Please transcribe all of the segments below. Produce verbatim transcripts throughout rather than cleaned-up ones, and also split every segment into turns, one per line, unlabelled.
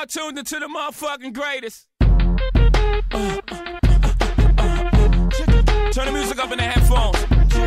are tuned into the motherfucking greatest. Uh, uh, uh, uh, uh, uh. Turn the music up in the headphones.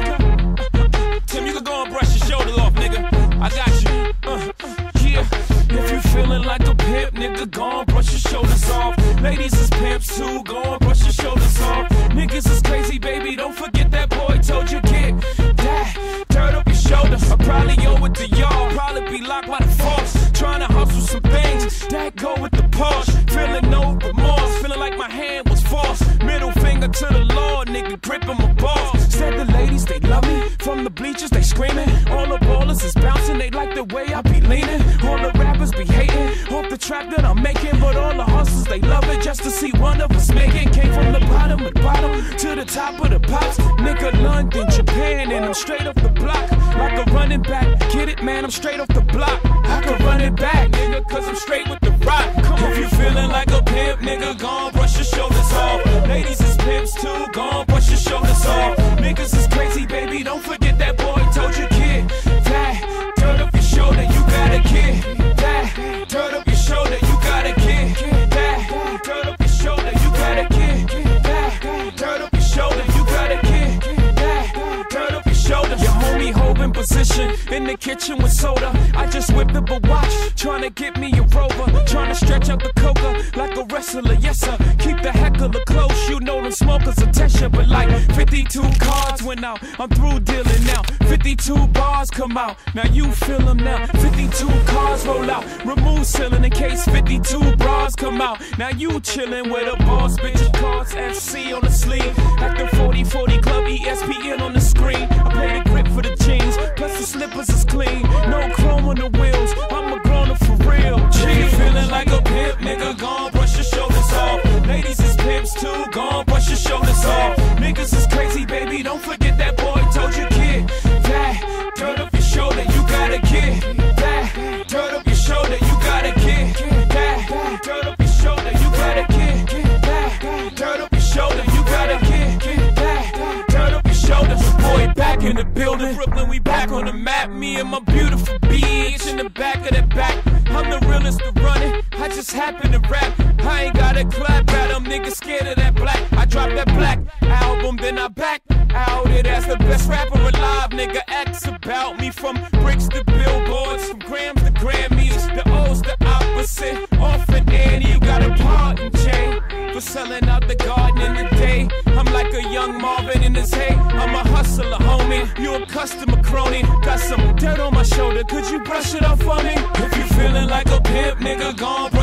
Tim, you can go and brush your shoulders off, nigga. I got you. Uh, yeah. If you feeling like a pimp, nigga, go and brush your shoulders off. Ladies is pimps too, go and brush your shoulders off. Niggas is crazy, baby, don't forget that boy told you, kid. That, turn up your shoulders. I probably owe it to y'all, probably be locked by the force. Trying to hustle some things, that go with the Porsche. Feeling no remorse, feeling like my hand was forced. Middle finger to the Lord, nigga, gripping my balls. Said the ladies, they love me. From the bleachers, they screaming. All the ballers is bouncing, they like the way I be leaning. All the rappers be hating, off the track that I'm making. But all the hustlers, they love it just to see one of us make it. Came from the bottom of the bottom to the top of the pops. Nigga, London, Japan, and I'm straight off the block. Like a running back, get it, man, I'm straight off the block. I can run it back, nigga, cause I'm straight with the rock. Come on, if you feeling like a pimp, nigga, gon' brush your shoulders off. Ladies is pimps too, gon' brush your shoulders off. Niggas is crazy, baby, don't forget that boy told you, kid. That, turn up your shoulder, you got a kid. That, turn up your shoulder, you got a kid. That, turn up your shoulder, you got a kid. That, turn up your shoulder, you got a kid. That, turn up your shoulder. Your homie holding position in the kitchen with soda. I just whipped up a watch, trying to get me a rover. Trying to stretch out the coca like a wrestler, yes sir. Keep the heckler close, you know them smokers attention. But like fifty-two cards went out, I'm through dealing now. fifty-two bars come out, now you feel them now. fifty-two cars roll out, remove ceiling in case fifty-two bras come out. Now you chillin' with a boss, bitch, cards F C on the sleeve. At the forty forty club, E S P N on the screen. I play the grip for the jeans, plus the slippers is clean. No chrome on the wheels, I'm a grown up for real. G, feeling like a pimp, nigga, gon' brush your shoulders off. Ladies is pimps too, gon' brush your shoulders off. Niggas is crazy, baby, don't forget that boy told you, kid. That, turn up your shoulder, you got a kid. That, turn up your shoulder, you got a kid. That, turn up your shoulder, you got a kid. That, turn up your shoulder, you got a kid. That, turn up your shoulder. Boy, back in the building, Brooklyn, we back on the map. Me and my beautiful bitch in the back of the back. I'm the realest to run it, I just happen to rap. I ain't gotta clap at them, niggas scared of that black. I dropped that black album, then I back out it as the best rapper alive. Nigga, X about me from bricks to billboards, from grams to Grammys. The O's the opposite, off and Annie, you got a part in Jay for selling out the garden in the day. I'm like a young Marvin in his hay. I'm a hustler, homie. You a customer crony. Got some dirt on my shoulder. Could you brush it off for me? If you feeling like a pimp, nigga, gon'